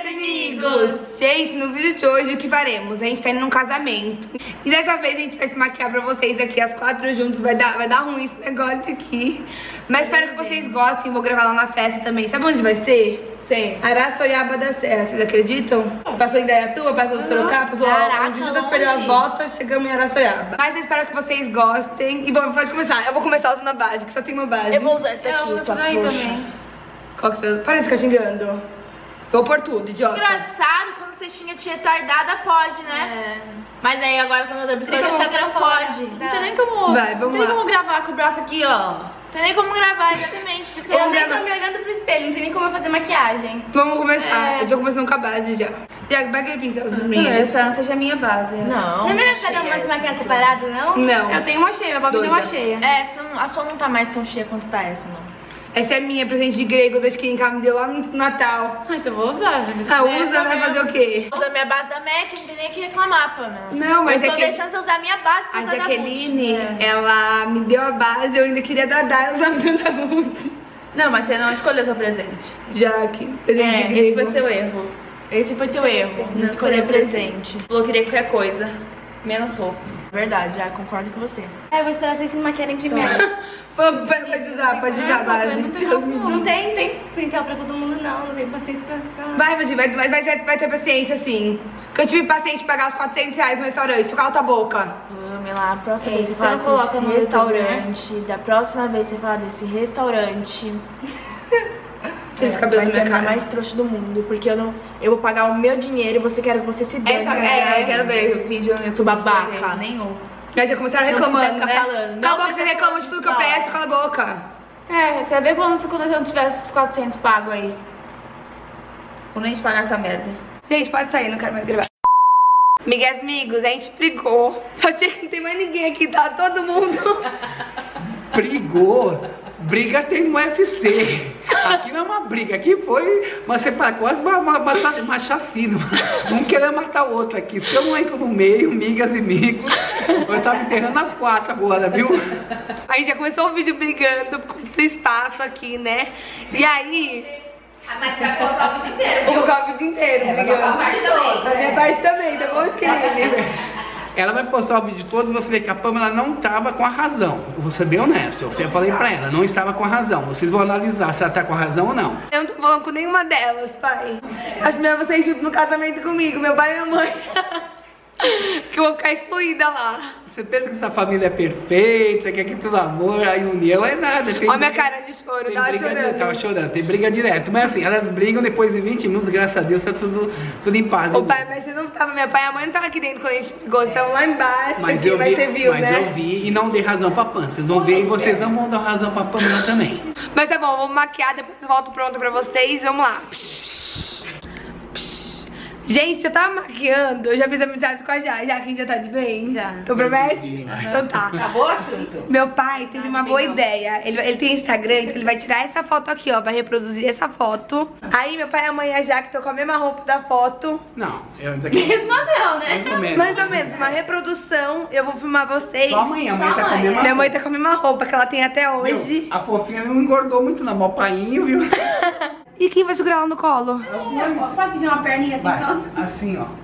amigas e amigos! Gente, no vídeo de hoje o que faremos? A gente tá indo num casamento. E dessa vez a gente vai se maquiar pra vocês aqui, as 4 juntos. Vai dar ruim esse negócio aqui. Mas espero que vocês gostem, vou gravar lá na festa também. Sabe onde vai ser? Sei. Araçoiaba da Serra, vocês acreditam? Passou em Indaiatuba, passou de Sorocaba, passou onde Judas perdeu as botas, chegamos em Araçoiaba. Mas eu espero que vocês gostem. E bom, pode começar. Eu vou começar usando a base, que só tem uma base. Eu vou usar essa daqui, sua trouxa. Qual que você usa? Para de ficar xingando. Vou pôr tudo, idiota. Engraçado, quando você tinha retardada, pode, né? Mas aí agora quando outra pessoa chega, não pode. Não tem nem como. Vai, vamos não tem lá. como gravar com o braço aqui, ó. Não tem nem como gravar, exatamente. Por isso que Eu eu nem gravo- tô me olhando pro espelho, não tem nem como eu fazer maquiagem. Vamos começar. Eu tô começando com a base já. Tiago, pega aquele pincel pra mim. Eu espero que seja a minha base. Não é melhor cada uma se maquiar separado, não? Não. Eu tenho uma cheia, a Bob tem uma cheia. É, a sua não tá mais tão cheia quanto tá essa, não. Essa é minha, presente de grego da Skin me deu lá no Natal. Ah, então vou usar. Usa, vai fazer o quê? Usa a minha base da MAC, não tem nem o que reclamar, Pamela. Não, mas eu tô é que- deixando você usar a minha base pra A usar da Jaqueline, Gucci. ela me deu a base, eu ainda queria dar ela usando da Gucci. Não, mas você não escolheu seu presente. Jaque, presente de grego. Esse foi seu erro. Esse foi teu erro, não escolher presente. Falou que queria qualquer coisa, menos roupa. Verdade, já concordo com você. Eu vou esperar vocês se maquiarem primeiro. Pode usar a base. Não tem pincel pra todo mundo, não. Não tem paciência pra ficar. Vai, Vadir, vai ter paciência sim. Porque eu tive paciente de pagar os R$400 no restaurante, tu cala tua boca. Pamela, a próxima vez Você você fala não coloca desse no YouTube, restaurante, da próxima vez você fala desse restaurante. Tira esse cabelo vai da ser a minha menina cara. mais trouxa do mundo, porque eu vou pagar o meu dinheiro e você quer que você se dê. Eu quero ver o vídeo no YouTube. Babaca. Nenhum. Já começaram Não reclamando, precisa né? ficar falando. Cala a Não boca, você precisa reclama de tudo que eu falar. peço, cala a boca. Você vai ver quando eu não tiver esses 400 pago aí. Quando a gente pagar essa merda. Gente, pode sair, não quero mais gravar. Amigas, amigos, a gente brigou. Só que não tem mais ninguém aqui, tá? Todo mundo. Brigou. Briga tem no UFC. Aqui não é uma briga, aqui foi quase uma chacina. Um querendo matar o outro aqui. Se eu não entro no meio, migas e amigos, eu tava enterrando as 4 agora, viu? A gente já começou o vídeo brigando com o espaço aqui, né? E aí... Mas você vai colocar o vídeo inteiro. Vou colocar o vídeo inteiro brigando. A minha parte também, tá bom, querida? Ela vai postar o vídeo todo e você vê que a Pamela não estava com a razão. Eu vou ser bem honesto, eu falei pra ela, não estava com a razão. Vocês vão analisar se ela tá com a razão ou não. Eu não tô falando com nenhuma delas, pai. Acho melhor vocês juntos no casamento comigo, meu pai e minha mãe. Que eu vou ficar excluída lá. Você pensa que essa família é perfeita, que aqui tudo amor, a união é nada. Tem Olha minha briga- cara de choro, tem tava briga chorando. Tava chorando, tem briga direto. Mas assim, elas brigam depois de 20 minutos, graças a Deus, tá tudo em paz. Ô pai, mas você não tava, meu pai e a mãe não tava aqui dentro quando a gente brigou, vocês estavam lá embaixo, Mas aqui, eu mas vi, você viu, mas né? eu vi e não dei razão pra Pam. Vocês vão ver e vocês não vão dar razão pra Pamela também. Mas tá bom, vamos maquiar, depois eu volto pronta pra vocês, vamos lá. Gente, eu tava maquiando, eu já fiz amizade com a Jaque, a gente já tá de bem? Já. Tu promete? Então tá. Acabou o assunto. Meu pai teve uma boa ideia. Ele tem Instagram, então ele vai tirar essa foto aqui, ó. Vai reproduzir essa foto. Aí meu pai, a mãe e a Jaque estão com a mesma roupa da foto. Não, isso aqui. Isso não deu, né? Mais ou menos. Mais ou menos, uma reprodução. Eu vou filmar vocês. Só amanhã, a mãe tá com a mesma. Minha mãe tá com a mesma roupa que ela tem até hoje. Viu? A fofinha não engordou muito não, mas o painho, viu? E quem vai segurar ela no colo? Você pode pedir uma perninha assim, Vai, só? assim, ó.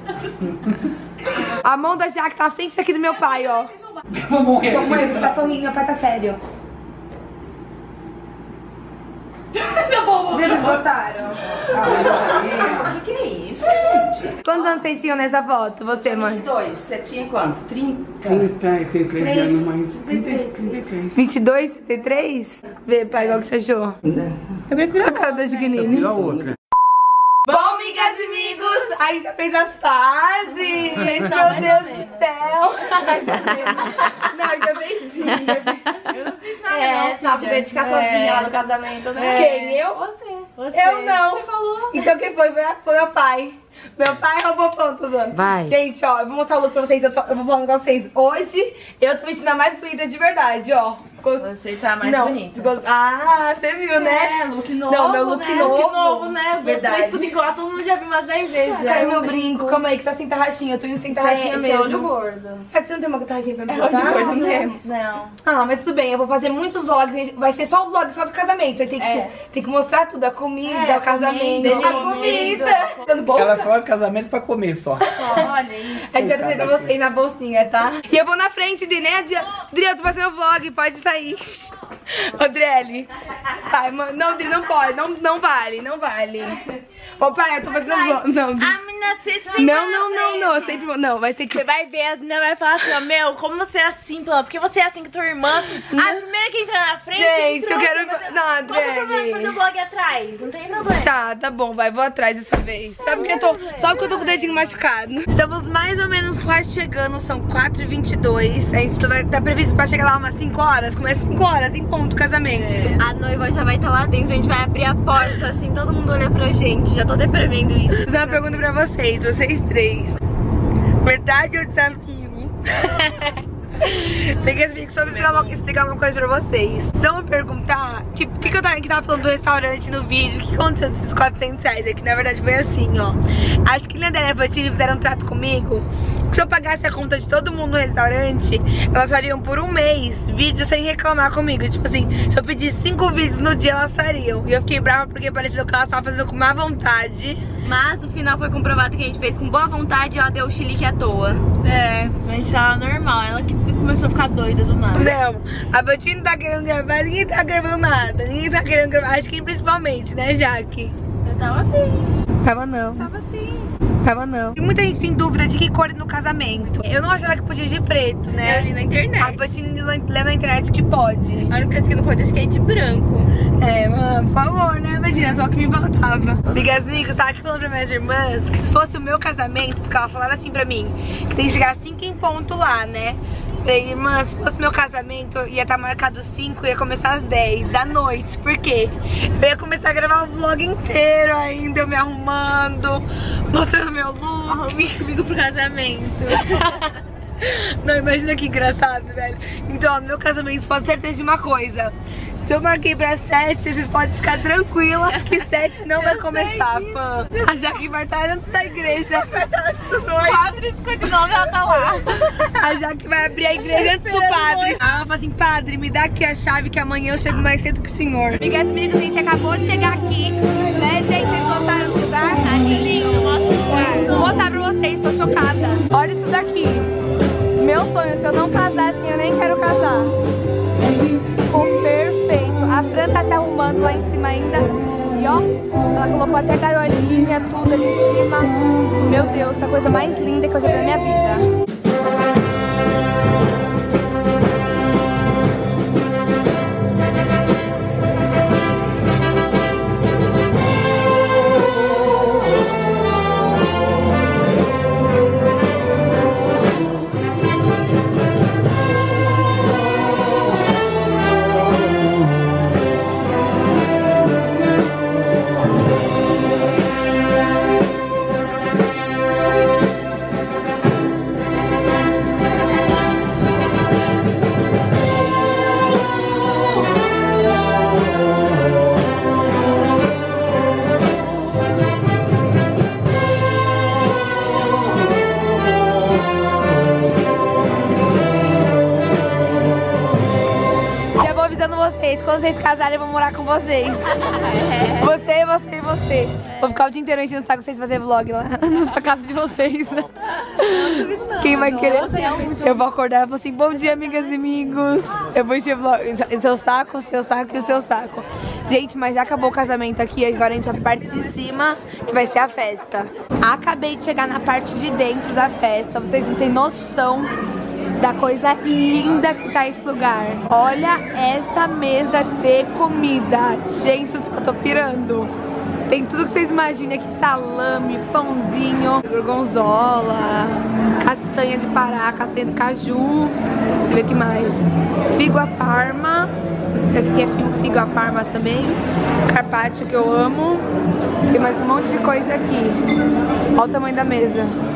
A mão da Jaque tá à frente daqui do meu pai, ó. Vou morrer. Mãe, você tá sorrindo, meu pai tá sério. Tá bom, Vê se gostaram. O que é isso, gente? Quantos anos vocês tinham nessa foto, você, mãe? 22. Você tinha quanto? 30? 33 anos, mas 33. 22, 33? Vê, pai, qual que você achou? Eu prefiro a cara da Jaqueline. Tira a outra. Bom, amigas e amigos, a gente já fez as pazes. Meu Deus do céu. Não, já vendi. Eu não fiz nada, É, não, você tava com medo de ficar sozinha lá no casamento, né? Quem? Eu? Você. Eu não. Você falou. Então quem foi? Foi meu pai. Meu pai roubou pontos, mano. Vai. Gente, ó, eu vou mostrar o look pra vocês. Eu vou falar um negócio pra vocês. Hoje, eu tô vestindo a mais bonita de verdade, ó. Você tá mais não, bonita. Ah, você viu, né? É, look novo. Não, meu look né? novo. Look novo, né? Verdade. Tudo igual, todo mundo já viu umas 10 vezes já. Ai, meu brinco, calma aí, que tá sem tarraxinha. Eu tô indo sem tarraxinha Esse é olho mesmo. gordo. Será que você não tem uma tarraxinha pra me Olho mostrar? gordo mesmo. Não. Ah, mas tudo bem, eu vou fazer muitos vlogs. Vai ser só o vlog só do casamento. Aí tem que mostrar tudo, a comida, o casamento. comida, A comida. Dando bolsa? Ela só vai pro casamento pra comer só. Olha isso. É que eu trouxe pra vocês na bolsinha, tá? E eu vou na frente de, né, Adriana? Adriana, eu tô fazendo vlog, pode sair. Adriele. Pai, mano, não pode, não vale. Ô pai, eu tô fazendo vlog. Não, A menina se não, eu sempre vou. Não, vai ser que. Você vai ver, as meninas vai falar assim, ó, meu, como você é assim, porque você é assim com tua irmã. A primeira que entra na frente. Gente, eu quero. Fazer... Não, Qual é o problema de fazer o Adriele. vlog atrás? Não tem problema. Tá bom, vai, vou atrás dessa vez. Só porque eu tô com o dedinho machucado. Estamos mais ou menos quase chegando, são 4h22. A gente tá previsto pra chegar lá umas 5 horas. Começa 5 horas, em ponto, o casamento. A noiva já vai estar lá dentro, a gente vai abrir a porta, assim, todo mundo olha pra gente. Já tô até prevendo isso. Vou fazer uma pergunta pra vocês três. Verdade ou desafio? Peguei as minhas só pra explicar uma coisa pra vocês. Se eu me perguntar, que eu tava falando do restaurante no vídeo, o que aconteceu desses R$400? É que na verdade foi assim, ó. Acho que Linda e Levantini fizeram um trato comigo, que se eu pagasse a conta de todo mundo no restaurante, elas fariam por um mês vídeo sem reclamar comigo. Tipo assim, se eu pedisse 5 vídeos no dia, elas fariam. E eu fiquei brava porque pareceu que elas estavam fazendo com má vontade. Mas no final foi comprovado que a gente fez com boa vontade e ela deu o chilique à toa. É, a gente tava normal, ela que começou a ficar doida do nada. Não, a Betina tá querendo gravar, ninguém tá gravando nada. Ninguém tá querendo gravar, acho que principalmente, né, Jaque? Eu tava assim. Tava não. Tava assim. Tava não. E muita gente tem dúvida de que cor ir no casamento. Eu não achava que podia ir de preto, né? Eu li na internet. A Betina lê na internet que pode. A única coisa que não pode, acho que é de branco. É, mano, por favor, né, Betina? Só que me faltava. Amigas, tava aqui falando pra minhas irmãs que se fosse o meu casamento, porque elas falaram assim pra mim, que tem que chegar 5 em ponto lá, né? Falei, irmã, se fosse meu casamento, ia estar marcado 5 e ia começar às 10 da noite. Por quê? Eu ia começar a gravar o vlog inteiro ainda, eu me arrumando, mostrando meu look. Comigo pro casamento. Não, imagina que engraçado, velho. Então, ó, no meu casamento, pode ter certeza de uma coisa. Se eu marquei pra 7, vocês podem ficar tranquila que 7 não vai começar, fã. A Jaque vai estar antes da igreja. Vai estar antes do noivo. 4h59 ela tá lá. A Jaque vai abrir a igreja antes do padre. Ela fala assim, padre, me dá aqui a chave que amanhã eu chego mais cedo que o senhor. Amigas, amigos, a gente acabou de chegar aqui, né, gente? Vocês gostaram do lugar? Tá lindo, mostra o lugar. Vou mostrar pra vocês, tô chocada. Olha isso daqui. Meu sonho, se eu não casar assim, eu nem quero casar. Ficou perfeito. A Fran tá se arrumando lá em cima ainda. E ó, ela colocou até gaiolinha, tudo ali em cima. Meu Deus, essa coisa mais linda que eu já vi na minha vida. Quando vocês casarem, eu vou morar com vocês. Você, você e você. Vou ficar o dia inteiro enchendo o saco vocês fazer vlog lá na casa de vocês. Quem vai querer? Eu vou acordar e vou assim, bom dia, amigas e amigos. Eu vou encher vlog, seu saco e o seu saco. Gente, mas já acabou o casamento aqui, agora a gente vai pra parte de cima, que vai ser a festa. Acabei de chegar na parte de dentro da festa, vocês não têm noção da coisa linda que tá esse lugar. Olha essa mesa de comida. Gente, eu só tô pirando. Tem tudo que vocês imaginam aqui, salame, pãozinho, gorgonzola, castanha de Pará, castanha de caju. Deixa eu ver o que mais. Figo à parma. Esse aqui é figo à parma também. Carpaccio, que eu amo. Tem mais um monte de coisa aqui. Olha o tamanho da mesa.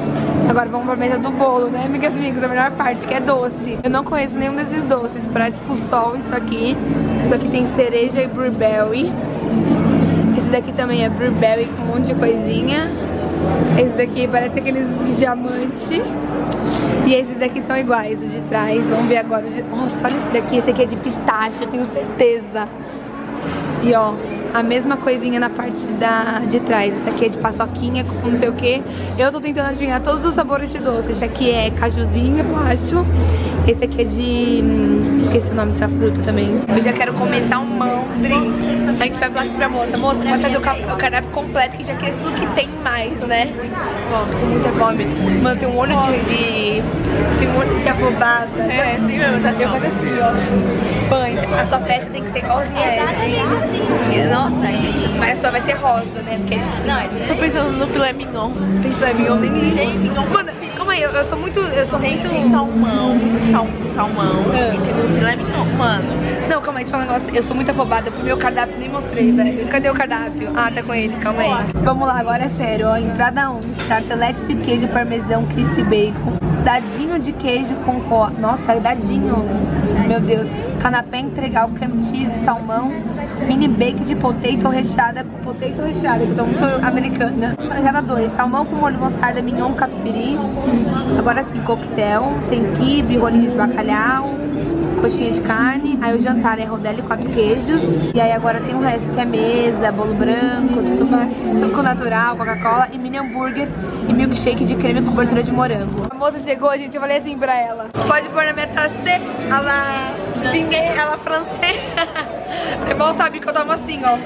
Agora vamos pra mesa do bolo, né, amigas e amigos? A melhor parte, que é doce. Eu não conheço nenhum desses doces. Parece com sol isso aqui. Isso aqui tem cereja e blueberry. Esse daqui também é blueberry com um monte de coisinha. Esse daqui parece aqueles de diamante. E esses daqui são iguais, o de trás. Vamos ver agora. Nossa, olha esse daqui. Esse aqui é de pistache, eu tenho certeza. E ó, a mesma coisinha na parte de trás. Esse aqui é de paçoquinha com não sei o que. Eu tô tentando adivinhar todos os sabores de doce. Esse aqui é cajuzinho, eu acho. Esse aqui é de... esqueci o nome dessa fruta também. Eu já quero comer salmão, drink. A gente vai falar assim pra moça. Moça, pode fazer o cardápio completo, que já quer tudo que tem mais, né? Ó, tô com muita fome. Mano, tem um olho tem um olho de afobada. É, assim mesmo, tá? Eu faço assim, ó. Punch, a sua festa tem que ser igualzinha a essa. Nossa, mas a sua vai ser rosa, né? Porque não, Tô pensando no filé mignon. tem filé mignon, tem isso. Mano, calma aí, eu sou muito... Tem salmão. E tem o filé mignon, mano. Não, calma aí, deixa eu falar um negócio. Eu sou muito afobada pro meu cardápio, nem mostrei, velho. Cadê o cardápio? Ah, tá com ele, calma aí. Vamos lá, agora é sério, ó. Entrada 1, tartelete de queijo parmesão, crispy bacon, dadinho de queijo com nossa, é dadinho. Meu Deus. Canapé integral, creme cheese, salmão, mini bake de potato recheada, que eu tô muito americana. Entrada 2, salmão com molho mostarda, mignon, catupiry. Agora sim, coquetel, tem quibe, rolinho de bacalhau, coxinha de carne. Aí o jantar é rodela e 4 queijos. E aí agora tem o resto, que é mesa, bolo branco, tudo mais, suco natural, Coca-Cola e mini hambúrguer e milkshake de creme com cobertura de morango. A moça chegou, gente, eu falei assim pra ela: pode pôr na minha taça, ela pinguei, ela francesa. É bom, sabe que eu tomo assim, ó,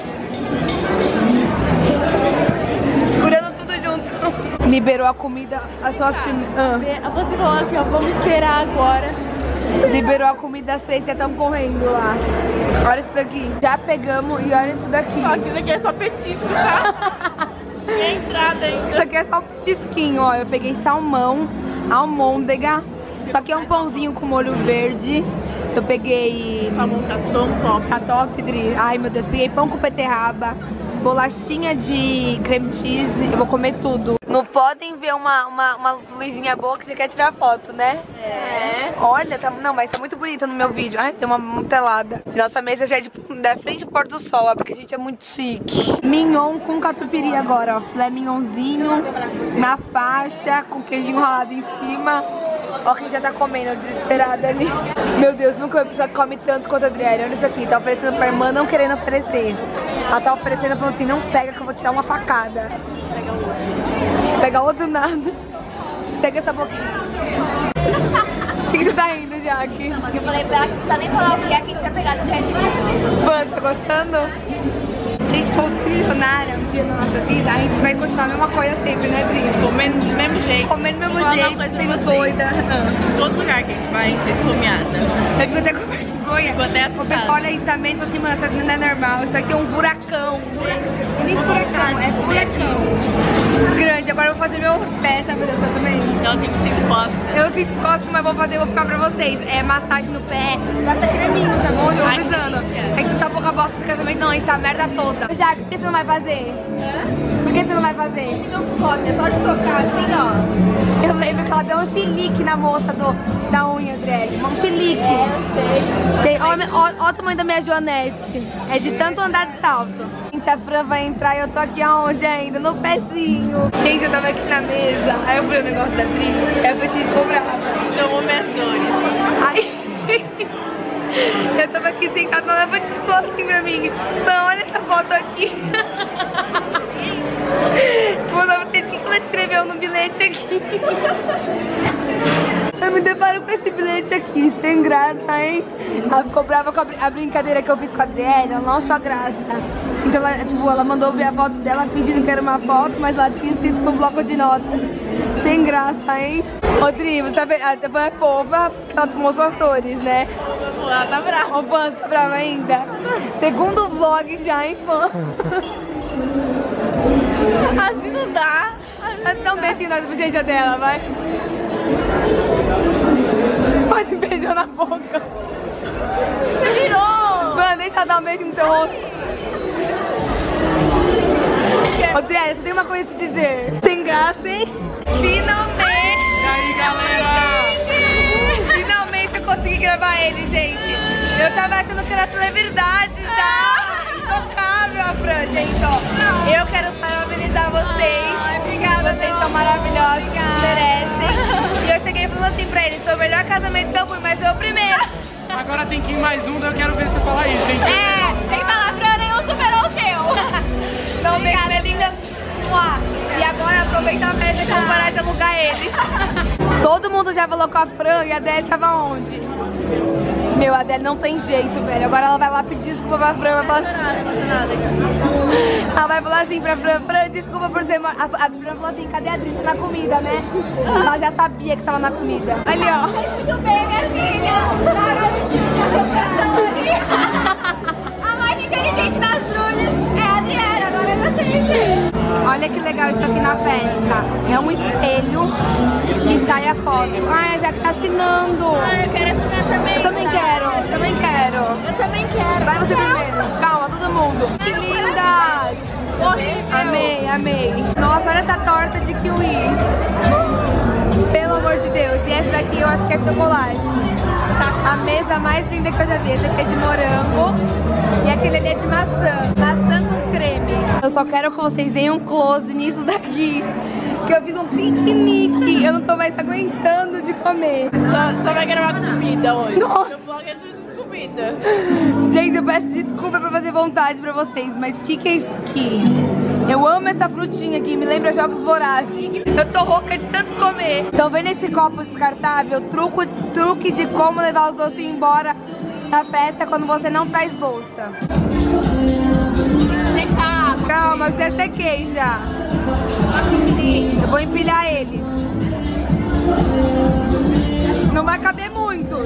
segurando tudo junto. Liberou a comida, as suas... Você falou assim, ó, vamos esperar agora. Liberou a comida às 3, já estão correndo lá. Olha isso daqui. Já pegamos e olha isso daqui. Ó, isso aqui é só petisco, tá? Tem entrada ainda. Isso aqui é só petisquinho, ó. Eu peguei salmão, almôndega. Isso aqui é um pãozinho com molho verde. Eu peguei... Salmão tá tão top. Tá top, Dri. Ai, meu Deus. Peguei pão com beterraba, bolachinha de creme cheese. Eu vou comer tudo. Não podem ver uma luzinha boa que você quer tirar foto, né? É. Olha, tá, não, mas tá muito bonita no meu vídeo. Ai, tem uma telada. Nossa mesa já é da frente do pôr do sol, ó, porque a gente é muito chique. Mignon com catupiry agora, ó. Filé mignonzinho na faixa, com queijinho ralado em cima. Ó, quem já tá comendo, desesperada ali. Meu Deus, nunca uma pessoa come tanto quanto a Adriele. Olha isso aqui, tá oferecendo pra irmã, não querendo oferecer. Ela tá oferecendo, falando assim, não pega que eu vou te dar uma facada. Pega outro nada. Segue essa boquinha. Por que você tá rindo, Jaque? Eu falei pra ela que não precisa nem falar o que é que tinha pegado no Red Bull. Mano, tá gostando? Se a gente for trilionária um dia na nossa vida, a gente vai continuar a mesma coisa sempre, né, Dri? Comendo do mesmo jeito. Comendo do mesmo jeito, sendo doida. Todo lugar que a gente vai, a gente é esfomeada. Eu fico até com vergonha. Ficou até O pessoal olha isso também e fala assim, mano, isso aqui não é normal, isso aqui é um buracão. E nem furacão, é buracão. Grande, agora eu vou fazer meus pés, sabe, eu também? Não, tem que sentir costas. Eu sinto costas, mas vou fazer, vou ficar pra vocês. É massagem no pé, passa creminho, tá bom? Eu vou avisando. É que você tá pouca bosta do casamento, não, a gente tá a merda toda. Já, por que você não vai fazer? Por que você não vai fazer? Se não pode, é só de tocar assim, ó. Eu lembro que ela deu um chilique na moça da unha, Adriele. Um chilique. Eu sei. Olha o tamanho da minha joanete. É de tanto andar de salto. Gente, a Fran vai entrar e eu tô aqui aonde ainda? No pezinho. Gente, eu tava aqui na mesa. Aí eu falei o negócio da Tri. Aí eu tive ficou brava. Tomou minhas dores. Aí... eu tava aqui sentada, ela levou tipo assim pra mim. Não, olha essa foto aqui. Vou mostrar pra vocês o que ela escreveu no bilhete aqui. Eu me deparo com esse bilhete aqui, sem graça, hein? Ela ficou brava com a brincadeira que eu fiz com a Adriele, ela não achou a graça. Então ela, tipo, ela mandou ver a foto dela fingindo que era uma foto, mas ela tinha escrito com um bloco de notas. Sem graça, hein? Rodrigo, você tá vendo? A Van é fofa porque ela tomou suas dores, né? Ela tá brava. Ô, Van, você tá brava ainda? Segundo vlog já, hein, Van? Assim não dá. Dá um beijinho na bochecha dela, vai. Pode beijou na boca. Virou! Van, deixa ela dar um beijo no seu rosto. Rodrigo, é? Você tem uma coisa a te dizer. Sem graça, hein? Finalmente! E aí, galera? Finalmente eu consegui gravar ele, gente. Eu tava achando que era celebridade já. Intocável a Fran, gente, ó. Eu quero parabenizar vocês. Obrigada, vocês são maravilhosos, merecem. E eu cheguei falando assim pra eles, foi o melhor casamento que eu fui, mas foi o primeiro. Agora tem que ir mais um, eu quero ver você falar isso, hein? Tem que falar, Fran, nenhum superou o teu. Então, beijo, minha linda. E agora aproveita a festa que eu vou parar de alugar eles. Todo mundo já falou com a Fran e a Adele tava onde? Meu, a Adele não tem jeito, velho. Agora ela vai lá pedir desculpa pra Fran. Vai falar assim... Ela vai falar assim pra Fran, Fran, desculpa por ter... A Fran falou assim, cadê a Adri? Tá na comida, né? Ela já sabia que estava na comida. Ali, ó. Tudo bem, minha filha? A mais inteligente das trulhas é a Adriana, agora eu sei, gente. Olha que legal isso aqui na festa. É um espelho que sai a foto. Ai, já tá assinando. Eu quero assinar também. Eu também quero, eu também quero. Eu também quero. Vai você primeiro. Calma, todo mundo. Que lindas. Horrível. Amei, amei. Nossa, olha essa torta de kiwi. Pelo amor de Deus. E essa daqui eu acho que é chocolate. A mesa mais linda que eu já vi. Essa aqui é de morango. E aquele ali é de maçã. Maçã com creme. Eu só quero que vocês deem um close nisso daqui. Que eu fiz um piquenique. Eu não tô mais aguentando de comer. Só vai gravar comida hoje. Nossa. Meu vlog é tudo comida. Gente, eu peço desculpa pra fazer vontade pra vocês, mas o que é isso aqui? Eu amo essa frutinha aqui, me lembra Jogos Vorazes. Eu tô rouca de tanto comer. Então vendo esse copo descartável, truque de como levar os docinhos embora na festa quando você não traz bolsa. Calma, eu já sequei já. Eu vou empilhar eles. Não vai caber muitos.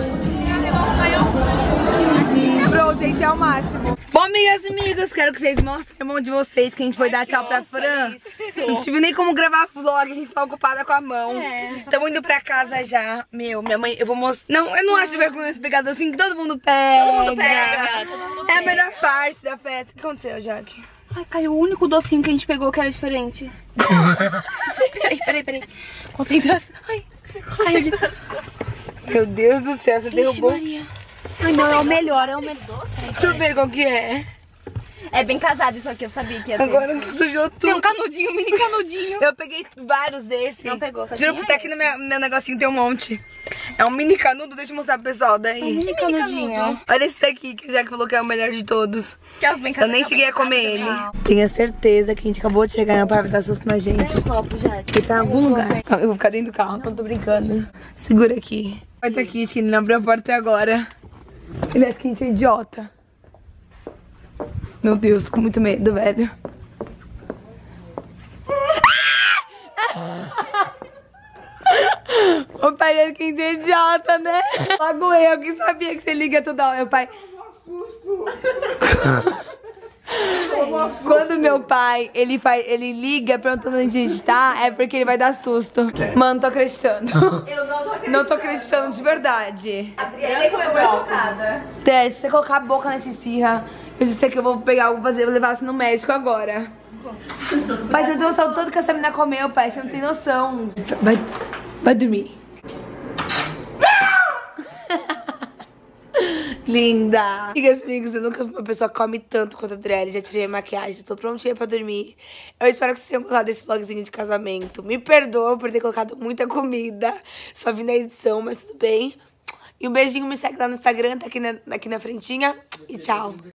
Pronto, gente, é o máximo. Bom, amigas e amigos, quero que vocês mostrem a mão de vocês que a gente foi dar tchau pra Fran. Não tive nem como gravar vlog, a gente tá ocupada com a mão. Estamos indo pra casa já. Meu, minha mãe, eu vou mostrar. Não, eu não acho vergonha esse pegador assim que todo mundo pega. Todo mundo pega. É a melhor parte da festa. O que aconteceu, Jaque? Ai, caiu o único docinho que a gente pegou que era diferente. Peraí. Concentração. Ai, Meu Deus do céu, você derrubou. Maria. Ai, não, é o melhor, Deixa eu ver qual que é. É bem casado isso aqui, eu sabia que ia ter. Agora sujou tudo. Tem um canudinho, um mini canudinho. Eu peguei vários desses. Não pegou, só Juro tinha que tá aqui no meu negocinho tem um monte. É um mini canudo, deixa eu mostrar pro pessoal daí. Mini canudinho. Olha esse daqui que o Jack falou que é o melhor de todos. Que é os bem Eu nem cheguei a comer ele. Tenho certeza que a gente acabou de chegar e meu pai vai dar susto na gente. o copo, já. Ele tá em algum lugar. Eu vou ficar dentro do carro, não tô brincando. Segura aqui. Vai tá aqui, acho que ele não abriu a porta até agora. Ele acha que a gente é idiota. Meu Deus, com muito medo, velho. O pai acha que a gente é idiota, né? Logo eu que sabia que você liga toda hora. Meu pai... Quando meu pai, ele liga perguntando onde a gente tá, é porque ele vai dar susto. Mano, tô acreditando. Eu não tô acreditando. Não tô acreditando de verdade. Adriana foi mais chocada. Té, se você colocar a boca nesse esfirra, eu já sei que eu vou pegar, vou levar assim no médico agora. Pai, você não tem noção do tanto que essa menina comeu, pai, você não tem noção. Vai dormir. Linda! Amigas, amigos, eu nunca vi uma pessoa que come tanto quanto a Adriele. Já tirei a maquiagem, tô prontinha pra dormir. Eu espero que vocês tenham gostado desse vlogzinho de casamento. Me perdoa por ter colocado muita comida. Só vi na edição, mas tudo bem. E um beijinho, me segue lá no Instagram, tá aqui na frentinha. E tchau!